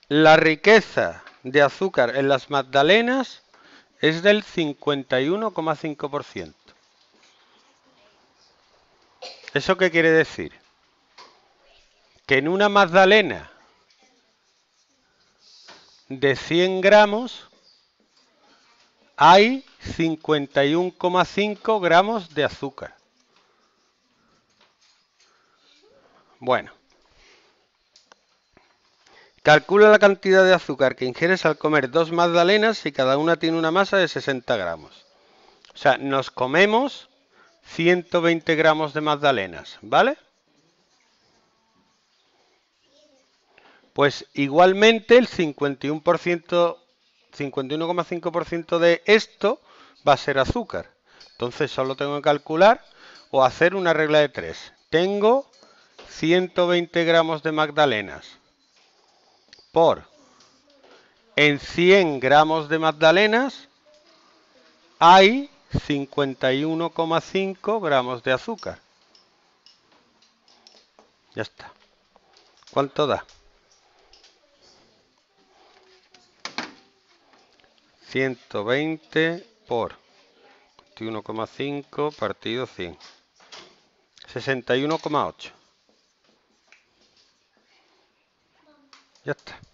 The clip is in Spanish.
La riqueza de azúcar en las magdalenas es del 51,5%. ¿Eso qué quiere decir? Que en una magdalena de 100 gramos hay 51,5 gramos de azúcar. Bueno, calcula la cantidad de azúcar que ingieres al comer dos magdalenas si cada una tiene una masa de 60 gramos. O sea, nos comemos 120 gramos de magdalenas, ¿vale? Pues igualmente el 51,5% de esto va a ser azúcar. Entonces solo tengo que calcular o hacer una regla de 3. Tengo 120 gramos de magdalenas por en 100 gramos de magdalenas hay 51,5 gramos de azúcar. Ya está. ¿Cuánto da? 120 por 21,5 partido 100. 61,8. Ya está.